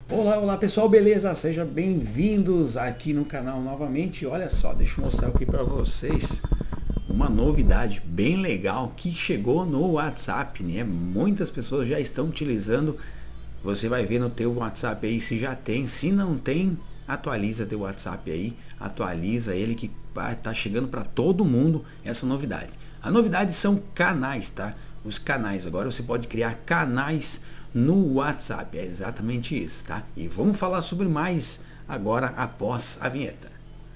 Olá, olá pessoal, beleza? Sejam bem-vindos aqui no canal novamente. Olha só, deixa eu mostrar aqui para vocês uma novidade bem legal que chegou no WhatsApp, né? Muitas pessoas já estão utilizando. Você vai ver no teu WhatsApp aí se já tem, se não tem, atualiza teu WhatsApp aí, atualiza ele que tá chegando para todo mundo essa novidade. A novidade são canais, tá? Os canais, agora você pode criar canais no WhatsApp, é exatamente isso, tá? E vamos falar sobre mais agora após a vinheta.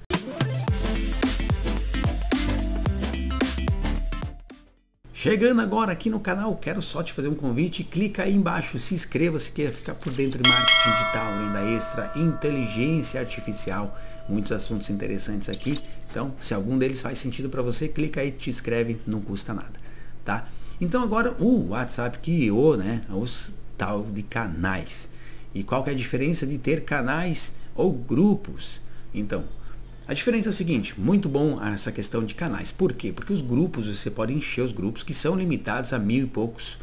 Chegando agora aqui no canal, quero só te fazer um convite, clica aí embaixo, se inscreva se quer ficar por dentro de marketing digital, renda extra, inteligência artificial, muitos assuntos interessantes aqui. Então, se algum deles faz sentido para você, clica aí, te inscreve, não custa nada, tá? Então agora o WhatsApp criou, né, os tal de canais. E qual que é a diferença de ter canais ou grupos? Então, a diferença é o seguinte, muito bom essa questão de canais. Por quê? Porque os grupos, você pode encher os grupos que são limitados a 1000 e poucos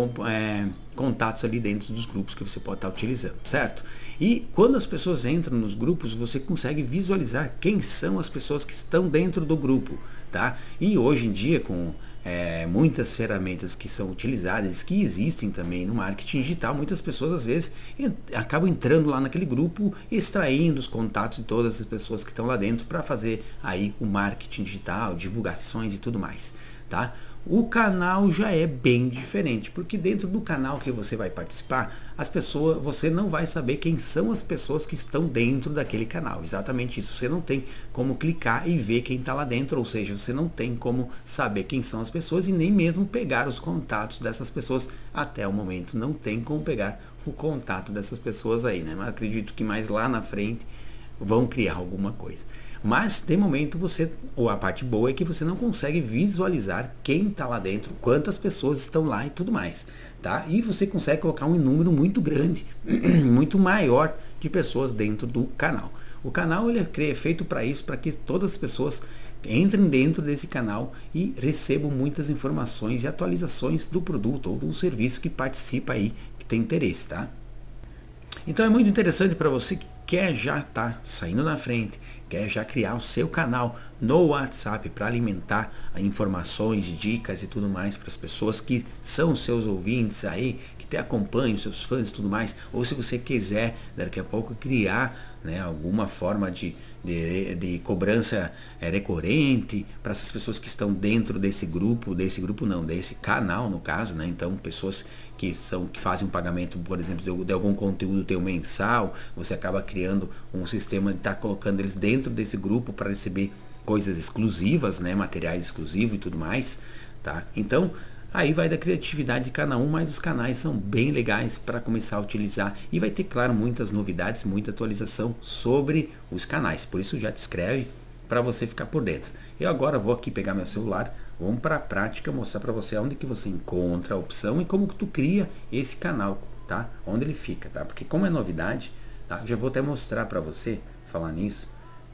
contatos ali dentro dos grupos que você pode estar utilizando, certo? E quando as pessoas entram nos grupos, você consegue visualizar quem são as pessoas que estão dentro do grupo, tá? E hoje em dia, com muitas ferramentas que são utilizadas, que existem também no marketing digital, muitas pessoas às vezes acabam entrando lá naquele grupo, extraindo os contatos de todas as pessoas que estão lá dentro para fazer aí o marketing digital, divulgações e tudo mais, tá? O canal já é bem diferente, porque dentro do canal que você vai participar, você não vai saber quem são as pessoas que estão dentro daquele canal. Exatamente isso. Você não tem como clicar e ver quem está lá dentro, ou seja, você não tem como saber quem são as pessoas e nem mesmo pegar os contatos dessas pessoas. Até o momento não tem como pegar o contato dessas pessoas aí, né? Mas acredito que mais lá na frente vão criar alguma coisa. Mas de momento ou a parte boa é que você não consegue visualizar quem está lá dentro, quantas pessoas estão lá e tudo mais, tá? E você consegue colocar um número muito grande, muito maior de pessoas dentro do canal. O canal ele é feito para isso, para que todas as pessoas entrem dentro desse canal e recebam muitas informações e atualizações do produto ou do serviço que participa aí, que tem interesse, tá? Então é muito interessante para você que quer já estar saindo na frente, quer já criar o seu canal no WhatsApp para alimentar informações, dicas e tudo mais para as pessoas que são seus ouvintes aí, que te acompanham, seus fãs e tudo mais, ou se você quiser daqui a pouco criar, né, alguma forma de cobrança recorrente para essas pessoas que estão dentro desse canal no caso, né? Então pessoas que fazem um pagamento, por exemplo, de algum conteúdo teu mensal, você acaba criando um sistema de estar colocando eles dentro desse grupo para receber coisas exclusivas, né, materiais exclusivos e tudo mais, tá? Então aí vai da criatividade de cada um, mas os canais são bem legais para começar a utilizar e vai ter, claro, muitas novidades, muita atualização sobre os canais. Por isso já te inscreve para você ficar por dentro. Eu agora vou aqui pegar meu celular, vamos para a prática, mostrar para você onde que você encontra a opção e como que tu cria esse canal, tá? Onde ele fica, tá? Porque como é novidade, tá? Já vou até mostrar para você, falar nisso,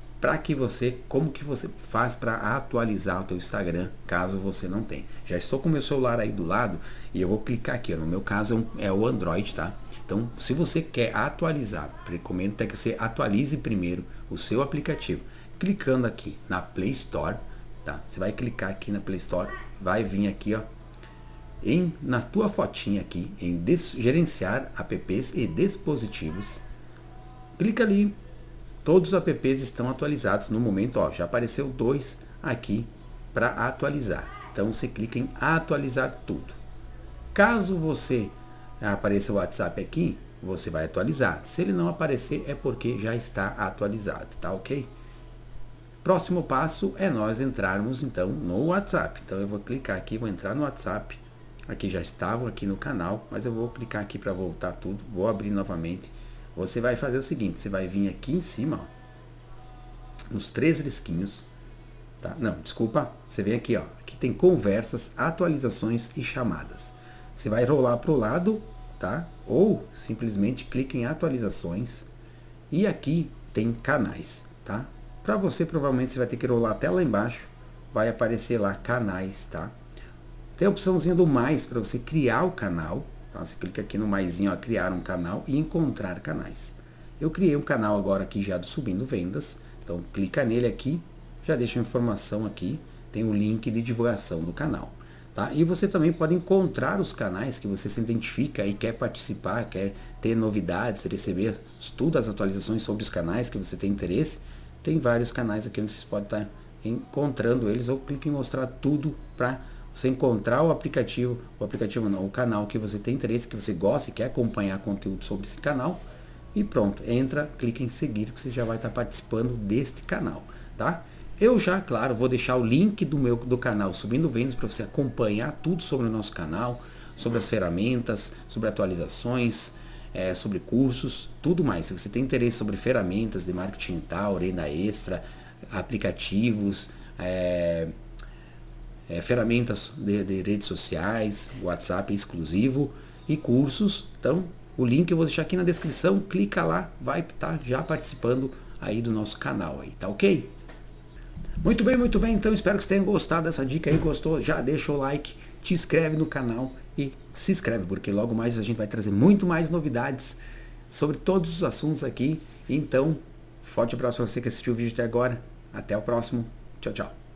como que você faz para atualizar o teu Instagram, caso você não tenha. Já estou com o meu celular aí do lado e eu vou clicar aqui, no meu caso é o Android, tá? Então, se você quer atualizar, recomendo até que você atualize primeiro o seu aplicativo, clicando aqui na Play Store, tá? Você vai clicar aqui na Play Store, vai vir aqui, ó, na tua fotinha aqui, em gerenciar apps e dispositivos, clica ali. Todos os apps estão atualizados no momento, ó, já apareceu 2 aqui para atualizar. Então você clica em atualizar tudo. Caso você apareça o WhatsApp aqui, você vai atualizar. Se ele não aparecer é porque já está atualizado, tá ok? Próximo passo é nós entrarmos então no WhatsApp. Então eu vou clicar aqui, vou entrar no WhatsApp. Aqui já estavam aqui no canal, mas eu vou clicar aqui para voltar tudo. Vou abrir novamente. Você vai fazer o seguinte, você vai vir aqui em cima, ó, nos 3 risquinhos, tá? Não, desculpa, você vem aqui, ó, aqui tem conversas, atualizações e chamadas. Você vai rolar para o lado, tá? Ou simplesmente clica em atualizações e aqui tem canais, tá? Para você provavelmente você vai ter que rolar até lá embaixo, vai aparecer lá canais, tá? Tem a opçãozinha do mais para você criar o canal, Tá? Você clica aqui no maisinho, ó, criar um canal e encontrar canais. Eu criei um canal agora aqui já do Subindo Vendas, então clica nele aqui, já deixa a informação aqui, tem o link de divulgação do canal. Tá? E você também pode encontrar os canais que você se identifica e quer participar, quer ter novidades, receber todas as atualizações sobre os canais que você tem interesse. Tem vários canais aqui onde você pode estar encontrando eles, ou clique em mostrar tudo para você encontrar o canal que você tem interesse, que você gosta e quer acompanhar conteúdo sobre esse canal. E pronto, entra, clica em seguir que você já vai estar participando deste canal, tá? Eu já, claro, vou deixar o link do canal Subindo Vendas para você acompanhar tudo sobre o nosso canal, sobre as ferramentas, sobre atualizações, sobre cursos, tudo mais. Se você tem interesse sobre ferramentas de marketing digital, renda extra, aplicativos, ferramentas de redes sociais, WhatsApp exclusivo e cursos, então o link eu vou deixar aqui na descrição, clica lá, vai estar já participando aí do nosso canal aí, tá ok? Muito bem, então espero que você tenha gostado dessa dica aí, gostou? Já deixa o like, te inscreve no canal e se inscreve, porque logo mais a gente vai trazer muito mais novidades sobre todos os assuntos aqui. Então, forte abraço para você que assistiu o vídeo até agora, até o próximo, tchau, tchau.